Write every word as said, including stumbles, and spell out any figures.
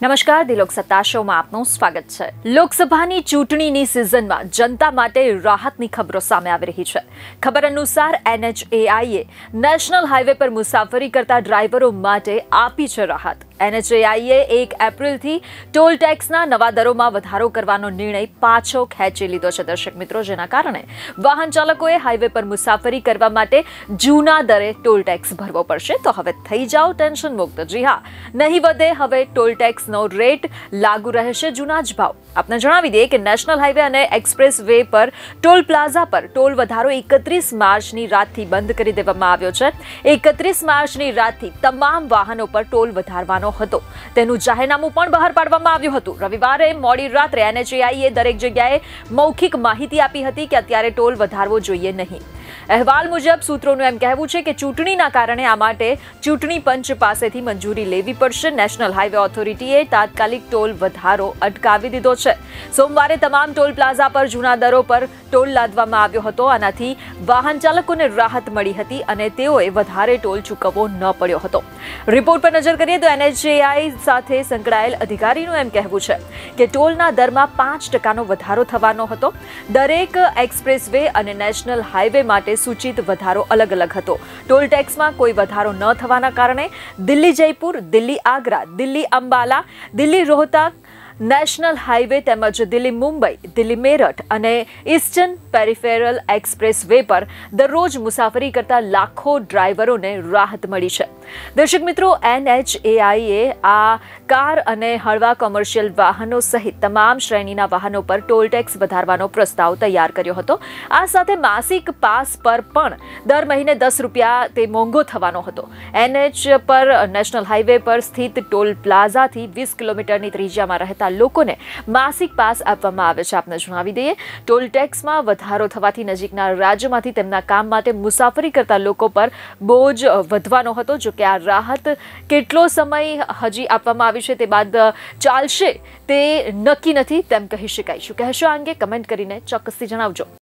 નમસ્કાર, દિલોક સત્તા શોમાં આપનું સ્વાગત છે। લોકસભાની ચૂંટણીની સિઝનમાં જનતા માટે રાહતની ખબરો સામે આવી રહી છે। ખબર અનુસાર એનએચએઆઈએ નેશનલ હાઈવે પર મુસાફરી કરતા ડ્રાઈવરો માટે આપી છે રાહત। એનએચએઆઈએ એક એપ્રિલથી ટોલ ટેક્સના નવા દરોમાં વધારો કરવાનો નિર્ણય પાછો ખેંચી લીધો છે દર્શક મિત્રો, જેના કારણે વાહન ચાલકોએ હાઈવે પર મુસાફરી કરવા માટે જૂના દરે ટોલ ટેક્સ ભરવો પડશે। તો હવે થઈ જાઓ ટેન્શન મુક્ત। જી હા, નહીં વધે હવે ટોલ ટેક્સ નો રેટ લાગુ રહેશે જૂના જ ભાવ। આપને જણાવી દઈએ કે નેશનલ હાઈવે અને એક્સપ્રેસ વે પર ટોલ પ્લાઝા પર ટોલ વધારો એકત્રીસ માર્ચની રાતથી બંધ કરી દેવામાં આવ્યો છે। એકત્રીસ માર્ચની રાતથી તમામ વાહનો પર ટોલ વધારવાનો હતો, તેનું જાહેરનામું પણ બહાર પાડવામાં આવ્યું હતું। રવિવારે મોડી રાત્રે એનએચએઆઈએ દરેક જગ્યાએ મૌખિક માહિતી આપી હતી કે અત્યારે ટોલ વધારવો જોઈએ નહીં। અહેવાલ મુજબ સૂત્રોનું એમ કહેવું છે કે ચૂંટણીના કારણે આ માટે ચૂંટણી પંચ પાસેથી મંજૂરી લેવી પડશે। નેશનલ હાઈવે ઓથોરિટીએ તાત્કાલિક ટોલ વધારો અટકાવી દીધો છે। સોમવારે તમામ ટોલ પ્લાઝા પર જૂના દરો પર ટોલ લાદવામાં આવ્યો હતો। આનાથી વાહન ચાલકોને રાહત મળી હતી અને તેઓએ વધારે ટોલ ચૂકવવો ન પડ્યો હતો। રિપોર્ટ પર નજર કરીએ તો એનએચએઆઈ સાથે સંકળાયેલ અધિકારીનું એમ કહેવું છે કે ટોલના દરમાં પાંચ ટકાનો વધારો થવાનો હતો। દરેક એક્સપ્રેસ વે અને નેશનલ હાઈવે માટે સૂચિત વધારો અલગ અલગ હતો। ટોલ ટેક્સમાં કોઈ વધારો ન થવાના કારણે દિલ્હી જયપુર, દિલ્હી આગ્રા, દિલ્હી અંબાલા, દિલ્હી રોહતક નેશનલ હાઈવે તેમજ દિલ્હી મુંબઈ, દિલ્હી મેરઠ અને ઇસ્ટર્ન પેરિફેરલ એક્સપ્રેસ વે પર દરરોજ મુસાફરી કરતા લાખો ડ્રાઈવરોને રાહત મળી છે। દર્શક મિત્રો, એનએચએઆઈએ આ કાર અને હળવા કોમર્શિયલ વાહનો સહિત તમામ શ્રેણીના વાહનો પર ટોલ ટેક્સ વધારવાનો પ્રસ્તાવ તૈયાર કર્યો હતો। આ સાથે માસિક પાસ પર પણ દર મહિને દસ રૂપિયા તે મોંઘો થવાનો હતો। એનએચ પર નેશનલ હાઈવે પર સ્થિત ટોલ પ્લાઝાથી વીસ કિલોમીટરની ત્રિજ્યામાં રહેતા લોકોને માસિક પાસ આપવામાં આવે છે। આપને જણાવી દઈએ, ટોલ ટેક્સમાં વધારો થવાથી નજીકના રાજ્યમાંથી તેમના કામ માટે મુસાફરી કરતા લોકો પર બોજ વધવાનો હતો। જો કે આ રાહત કેટલો સમય હજી આપવામાં આવી છે તે બાદ ચાલશે તે નક્કી નથી તેમ કહી શકાય। શું કહેશો આ અંગે કમેન્ટ કરીને ચોક્કસથી જણાવજો।